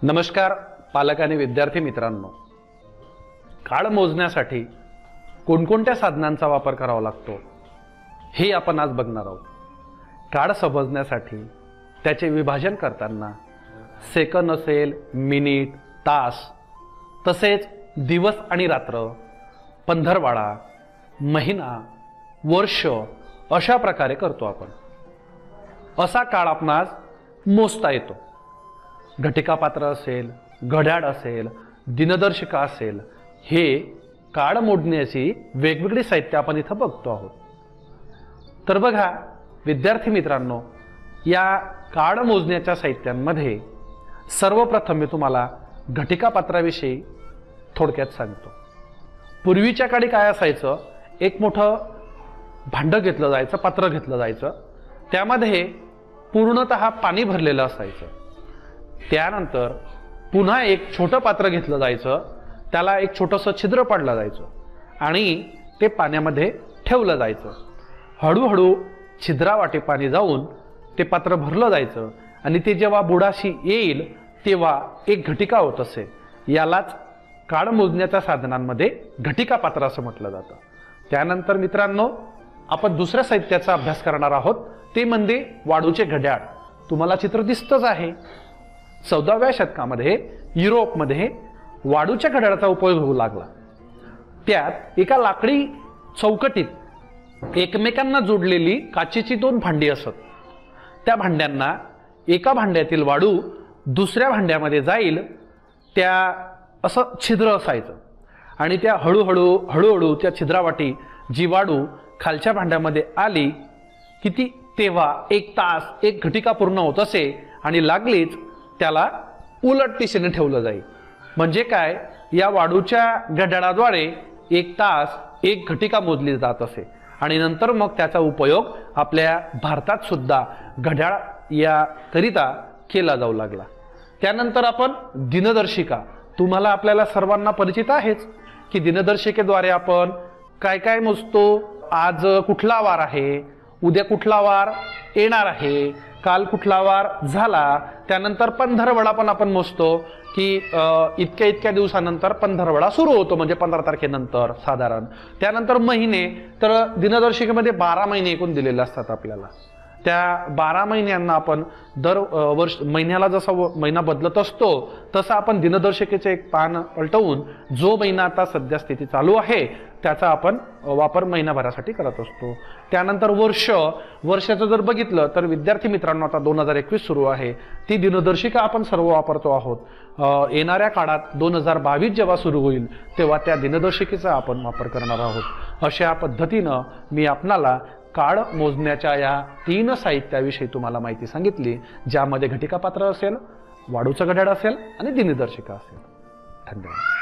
नमस्कार पालक आणि विद्यार्थी मित्रांनो, काळ मोजण्यासाठी कोणकोणत्या साधनांचा वापर करावा लागतो हे आपण आज बघणार आहोत। काळ समजण्यासाठी त्याचे विभाजन करताना सेकंद असेल, मिनिट, तास, तसेच दिवस आणि रात्र, पंधरवाडा, महिना, वर्ष अशा प्रकारे करतो आपण। असा काळ आपणास मोजता येतो। घटिकापात्र असेल, घड्याळ असेल, दिनदर्शिका असेल, हे काळ मोजण्याची वेगवेगळी साहित्य आपण इथं बघतो आहोत। तर बघा विद्यार्थी मित्रांनो, या काळ मोजण्याच्या साहित्यांमध्ये सर्वप्रथम मी तुम्हाला घटिकापात्राविषयी थोडक्यात सांगतो। पूर्वीच्या काळी काय असायचं, एक मोठं भांडं घेतलं जायचं, पात्र घेतलं जायचं, त्यामध्ये पूर्णतः पाणी भरलेलं असायचं। त्यानंतर पुन्हा एक छोटं पात्र घेतलं जायचं, त्याला एक छोटंसं छिद्र पाडलं जायचं आणि ते पाण्यामध्ये ठेवलं जायचं। हळूहळू छिद्रावाटे पाणी जाऊन ते पात्र भरलं जायचं आणि ते जेव्हा बुडाशी येईल तेव्हा एक घटिका होत असे। यालाच काळ मोजण्याच्या साधनांमध्ये घटिका पात्र असं म्हटलं जातं। त्यानंतर मित्रांनो, आपण दुसऱ्या साहित्याचा अभ्यास करणार आहोत, ते म्हणजे वाळूचे घड्याळ। तुम्हाला चित्र दिसतच आहे। 14व्या शतकामध्ये युरोपमध्ये वाळूच्या घड्याळाचा उपयोग होऊ लागला। त्यात एका लाकडी चौकटीत एकमेकांना जोडलेली काचेची दोन भांडी असत। त्या भांड्यांना एका भांड्यातील वाळू दुसऱ्या भांड्यामध्ये जाईल त्या असं छिद्र असायचं आणि त्या हळूहळू त्या छिद्रावाटी जी वाळू खालच्या भांड्यामध्ये आली की ती तेव्हा एक तास एक घटिका पूर्ण होत असे आणि लागलीच त्याला उलट दिशेने ठेवलं जाईल। म्हणजे काय, या वाळूच्या घड्याळाद्वारे एक तास एक घटिका मोजली जात असे आणि नंतर मग त्याचा उपयोग आपल्या भारतात सुद्धा घड्याळ या करिता केला जाऊ लागला। त्यानंतर आपण दिनदर्शिका, तुम्हाला आपल्याला सर्वांना परिचित आहेच की दिनदर्शिकेद्वारे आपण काय काय मोजतो। आज कुठला वार आहे, उद्या कुठला वार येणार आहे, काल कुठला वार झाला। त्यानंतर पंधरवडा पण आपण मोजतो की इतक्या इतक्या दिवसानंतर पंधरवडा सुरू होतो, म्हणजे 15 तारखेनंतर साधारण। त्यानंतर महिने, तर दिनदर्शिकेमध्ये 12 महिने एकूण दिलेले असतात आपल्याला। त्या 12 महिन्यांना आपण दर वर्ष महिन्याला जसा महिना बदलत असतो तसा आपण दिनदर्शिकेचे एक पान पलटवून जो महिना आता सध्या स्थिती चालू आहे त्याचा आपण वापर महिनाभरासाठी करत असतो। त्यानंतर वर्षाचं जर बघितलं तर विद्यार्थी मित्रांनो, आता 2021 सुरू आहे, ती दिनदर्शिका आपण सर्व वापरतो आहोत। येणाऱ्या काळात 2022 जेव्हा सुरू होईल तेव्हा त्या दिनदर्शिकेचा आपण वापर करणार आहोत। अशा पद्धतीनं मी आपणाला काळ मोजण्याच्या या 3 साहित्याविषयी तुम्हाला माहिती सांगितली, ज्यामध्ये घटिकापात्र असेल, वाळूचं घड्याळ असेल आणि दिनदर्शिका असेल। धन्यवाद।